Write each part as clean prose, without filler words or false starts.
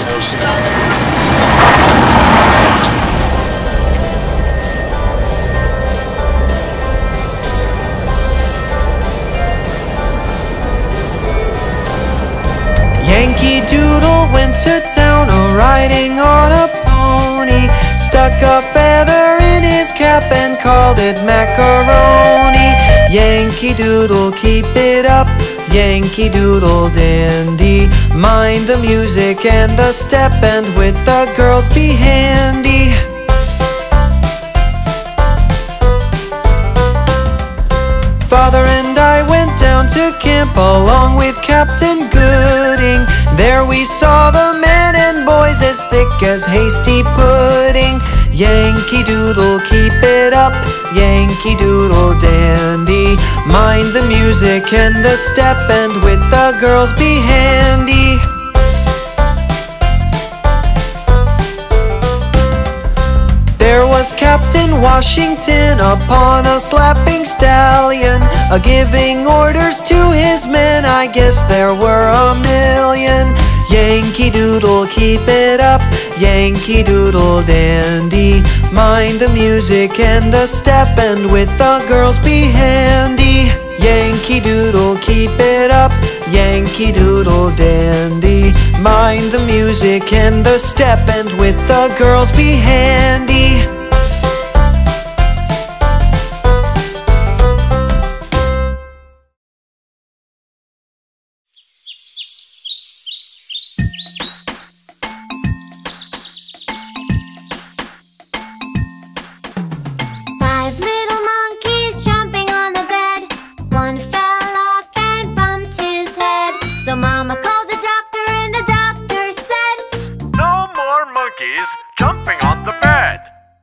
Yankee Doodle went to town riding on a pony, stuck a feather in his cap and called it macaroni. Yankee Doodle, keep it up, Yankee Doodle dandy. Mind the music and the step, and with the girls be handy. Father and I went down to camp along with Captain Gooding. There we saw the men and boys as thick as hasty pudding. Yankee Doodle, keep it up, Yankee Doodle dandy. Mind the music and the step, and with the girls be handy. There was Captain Washington upon a slapping stallion, giving orders to his men. I guess there were a million. Yankee Doodle, keep it up, Yankee Doodle dandy. Mind the music and the step, and with the girls be handy. Yankee Doodle, keep it up, Yankee Doodle dandy. Mind the music and the step, and with the girls be handy. Jumping on the bed.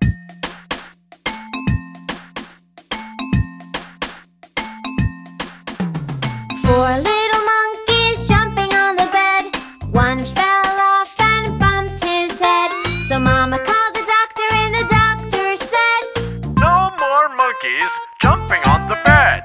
Four little monkeys jumping on the bed. One fell off and bumped his head. So Mama called the doctor and the doctor said, no more monkeys jumping on the bed.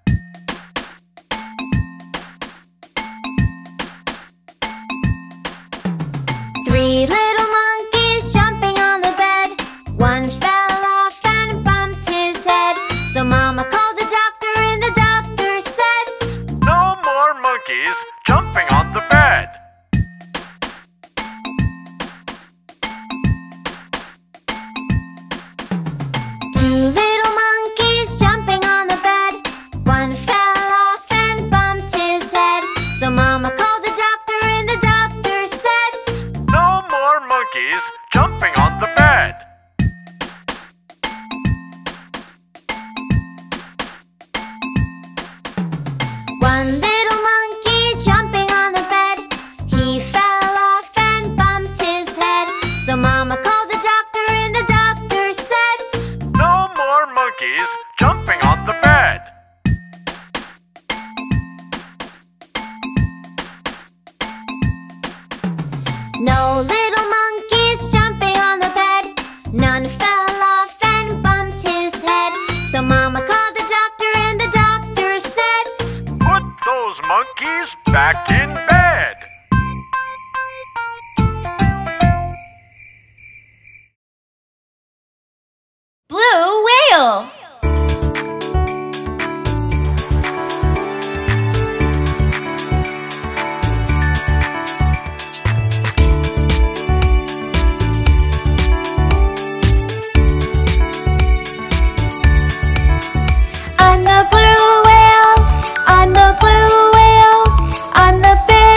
Three little monkeys jumping on the bed. One fell off and bumped his head. So Mama called the doctor and the doctor said, no more monkeys jumping on the bed. Two little monkeys jumping on the bed. One fell off and bumped his head. So Mama called the doctor and the doctor said, no more monkeys jumping on the bed. One little monkey jumping on the bed. He fell off and bumped his head. So Mama called the doctor and the doctor said, no more monkeys jumping on the bed. No little monkeys jumping on the bed. None fell off and bumped his head. So Mama called the doctor and the doctor said, put those monkeys back in bed. Blue whale. I'm the blue whale. I'm the blue whale. I'm the big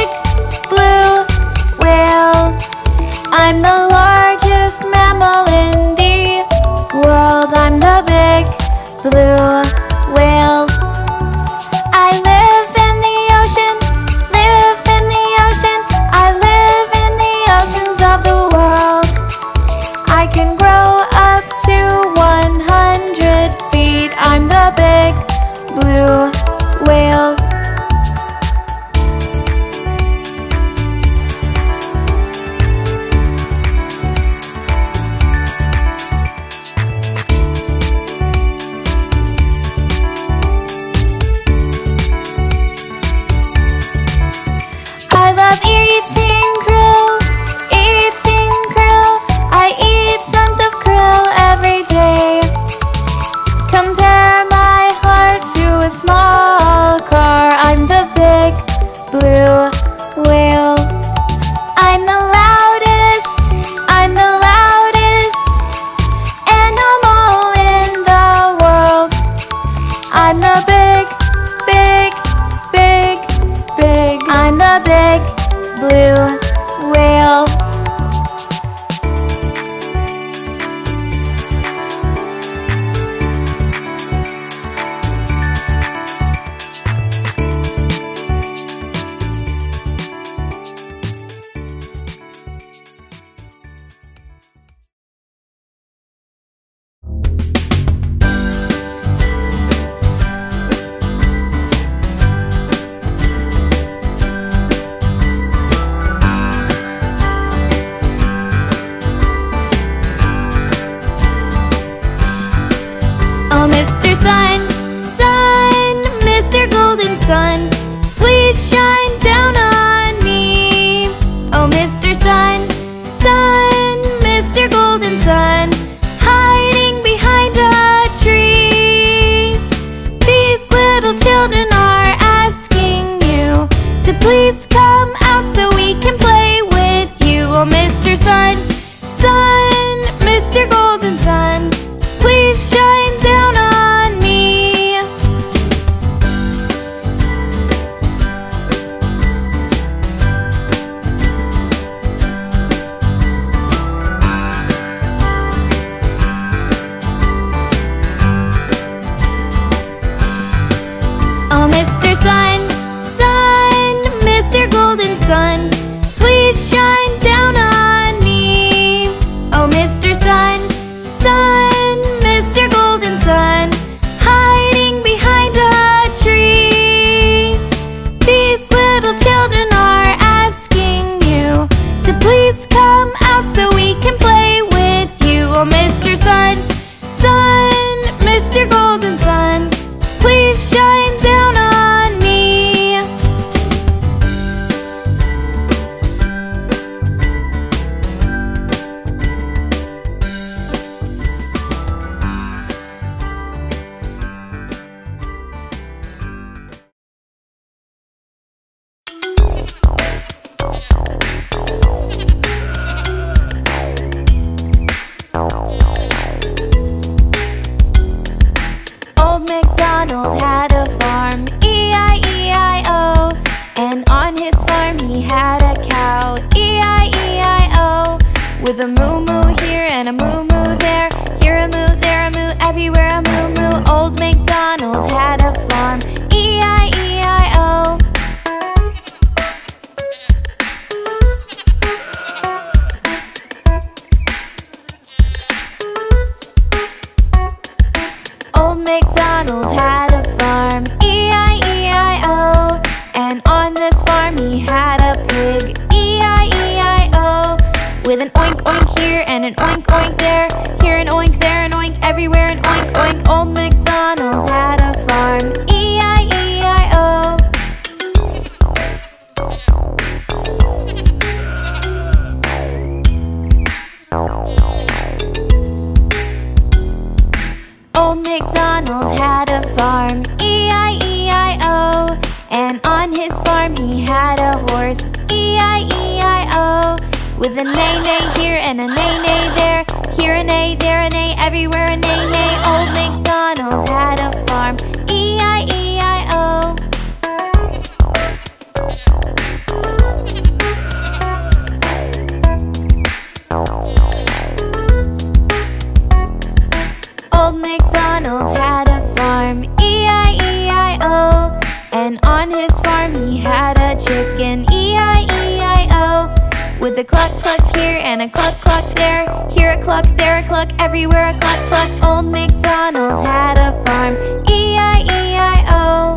blue whale. Mr. Sun, Sun, Mr. Golden Sun, please shine down on me. Oh, Mr. Sun, Sun, Mr. Golden Sun, hiding behind a tree. These little children are asking you to please come out so we can play with you. Oh, Mr. Sun, Sun, Mr. Golden Sun, please shine down on me. Oh, Mr. Sun, Sun, Mr. Golden Sun, please shine down on me. Oh, Mr. Sun, Sun, Mr. Golden Sun, hiding behind a tree. These little children are asking you to please come out so we can play with you. Oh, Mr. Sun, Sun, Mr. Golden Sun, please shine down on me. Old MacDonald had a farm, E-I-E-I-O, and on his farm he had a cow, E-I-E-I-O, with a moo-moo here and a moo-moo there, here a moo, there a moo, everywhere a moo-moo. Old MacDonald had a farm, E-I-E-I-O. Old MacDonald had a farm, E-I-E-I-O, and on this farm he had a pig, E-I-E-I-O, with an oink oink here and an oink oink there, here an oink, there an oink, everywhere an oink oink. Old MacDonald had a farm, E-I-E-I-O. Old MacDonald had a farm, E-I-E-I-O, and on his farm he had a horse, E-I-E-I-O, with a neigh-neigh here and a neigh-neigh there, here a neigh, there a neigh, everywhere a neigh-neigh. Old MacDonald had a farm, E-I-E-I-O. Old MacDonald had a farm, E-I-E-I-O, and on his farm he had a chicken, E-I-E-I-O, with a cluck cluck here and a cluck cluck there, here a cluck, there a cluck, everywhere a cluck cluck. Old MacDonald had a farm, E-I-E-I-O.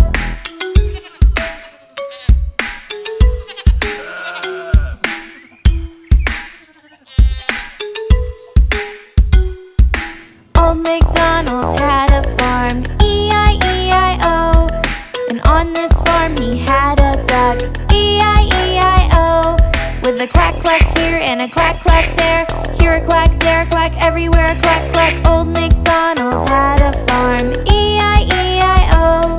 Old MacDonald had a farm, E-I-E-I-O, and on this farm he had a duck, E-I-E-I-O, with a quack quack here and a quack quack there, here a quack, there a quack, everywhere a quack quack. Old MacDonald had a farm, E-I-E-I-O.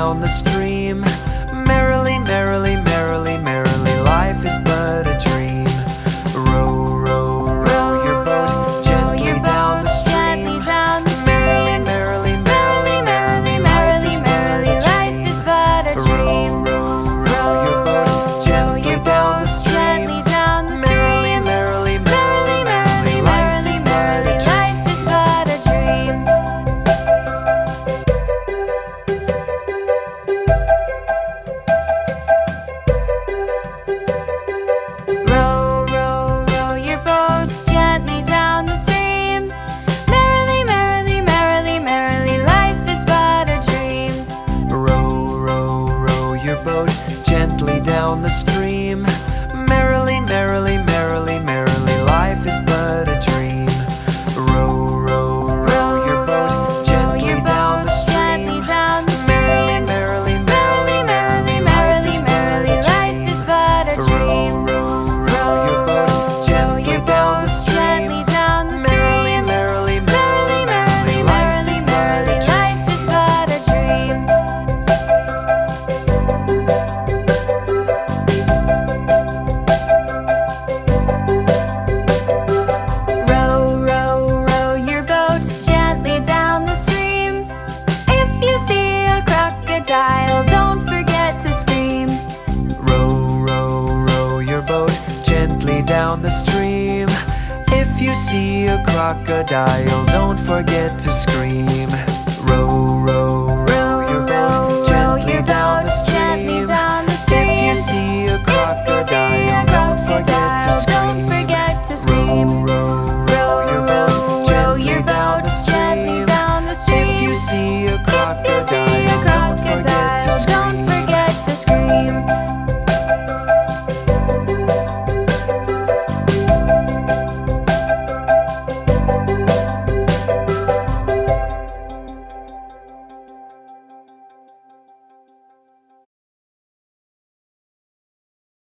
down the stream. Merrily, merrily, merrily, merrily, life is but a dream. Row, row, row your boat gently down the stream. Merrily, merrily, merrily, merrily, merrily, merrily, life is but a dream. Row, row your boat gently down the stream. Merrily, merrily, merrily, merrily, life is but a dream. Row, row, row your boat gently down the stream. Merrily, merrily, merrily, merrily, life is but a dream. Row, row, row your boat gently down the stream. Merrily, merrily, merrily, merrily, life is but a dream. Row, row, row your boat gently down the stream. Merrily, merrily, merrily, merrily, merrily, merrily, life is but a dream. Row your boat gently down the stream. Merrily, merrily, merrily, merrily, merrily, merrily, life is but a dream. Row, row, row your boat gently down the stream. If you see a crocodile, don't forget to scream. Row, row, row your boat gently down the stream. If you see a crocodile, don't forget to scream.